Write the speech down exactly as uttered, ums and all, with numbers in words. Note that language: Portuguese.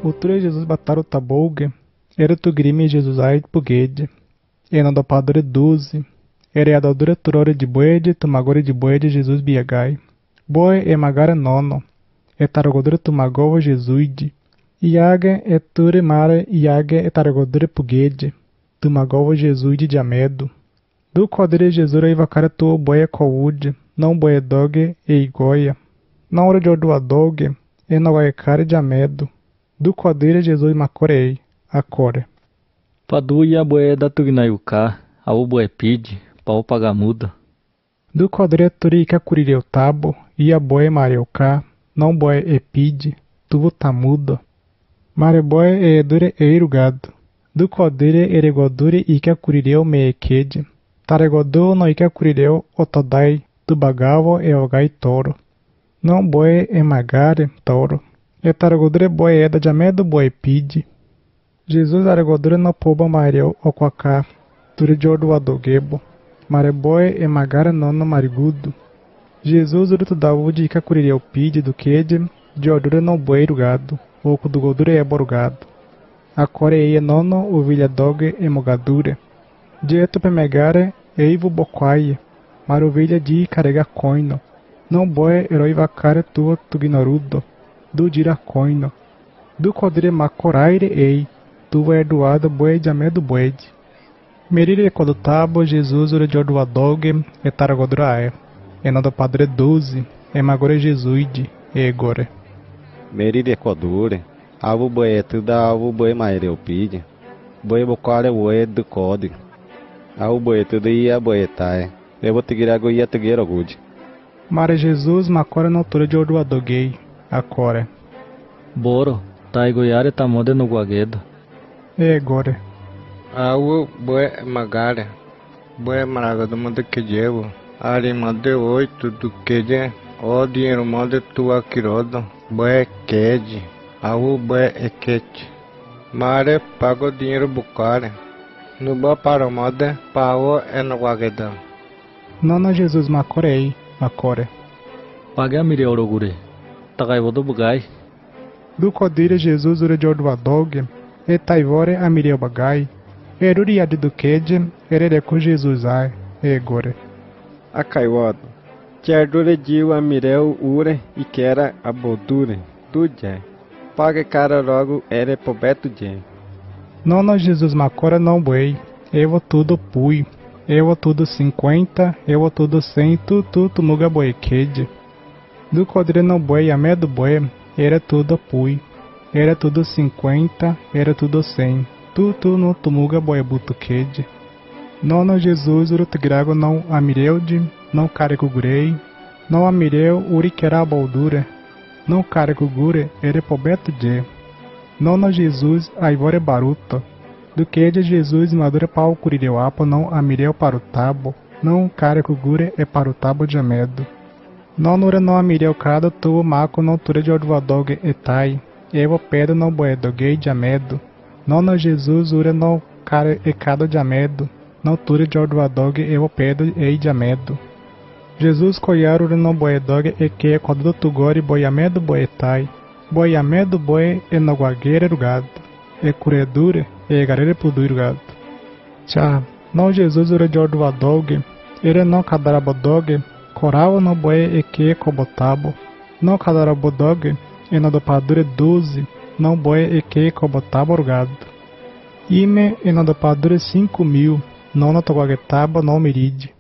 O ture Jesus bataram tabolge, era tu grime Jesus ai pugede. E na dopadora doze, era a dadura turore de boede, tumagore de boede Jesus biagai. Boe e magara nono, e taragodura tumagova Jesuide. Iaga e ture mara iaga e taragodura pugede, tumagova Jesuide de amedo. Do quadre Jesus aí vacara tu boia coúde, não boia doge e igoia. Na hora de ordoa doge, e na cara de amedo. Do quadre Jesus macorei, acore. Padu ia boé da tugnaiuca, a o boé pide, pau pagamuda. Do quadre turica curireu tabo, ia boé mareuca, não boé epide, tuvo tamudo. Mare boé e edure eirugado. Do quadre eregodure ica curireu meekede. Taregodou no ica curireu otodai, do bagavo e ogai toro. Não boé e magare toro. E taragodure boé eda de amedo boé pide. Jesus aregodure no poba mareu oquacá, ture de ordo adogebo. Mare boé e magare nono marigudo. Jesus urto daúde ica curireu pide do quede, de ordure no boé irugado, oco do godure é borugado. Acore eia nono ovilha doge e mogadure. Dieto pemegare eivo boquaie, marovilha de carrega coino. Não boé heroi vacare tua tugnorudo, do dira coino. Do codre macoraire ei, tua erdoada boé de amedo boede. Merire quando tabo Jesus ura de ordua doge e taragodrae. E não do padre doze, e magore Jesuide, e egore. Merire codure, avo boé tuda avo boé maireu pide. Boé bocare boé do code. Avo boé tuda ia boé tae. Eu vou te guirago ia te guiro gude. Mare Jesus macora na altura de ordua doguei, acore. Boro, tai goiare tamode no guaguedo. E egore. Awo boé magare, boé maraga do mande que jevo, ari mande oito do que de, o dinheiro mande tua quirodo, boé quede, awo boé equete, mare pago dinheiro bucare, no boa para mode, pao é no guaguedão. Nono Jesus macorei, acore. Pague a mire orogure, tagai vodo bugai. Do codire Jesus ura de ordua doge, e taivore a mireu bagai. Eruriade do quede, erereco Jesus ai, egore. A caiuado, tiardure diu a mireu ure e quera a boldure, tu jé. Paga cara logo ere pobeto jé. Nono Jesus macora não buei, eu tudo pui. Eu tudo cinquenta, eu tudo cento, tu tu muga boi quede. Do codre não buei a medo bué, era tudo pui. Era tudo cinquenta, era tudo cem. Tu tu no tumuga boia buto quede. Nono Jesus urutgrago não amireude, não careco gurei. Não amireu uriquera a boldura. Não careco gure, ere pobeto de. Nono Jesus aivore baruto. Do que de Jesus madura pau curireu apa não amireu para o tabo. Não careco gure é para o tabo de amedo. Nonura não amireu cada tu maco não tura de ordoadogue etai. Eu pedo não boedoguei de amedo. Nono Jesus ura não cara e cada de amedo. Não tura de ordoadogue eu pedo ei de amedo. Jesus coiar ura não boedogue e que quando tu gore boiamedo boetai. Boiamedo boe e no guagueira rugado. E curedure e garere pudu rugado. Tchá, não Jesus ura de ordoadogue. Ele não cadarabodogue. Coral no boe e que cobotabo. Não cadarabodogue. E no dopadure doze, não boé e que cobotaba orgado. Ime e no dopadure cinco mil, não no toguaguetaba não miride.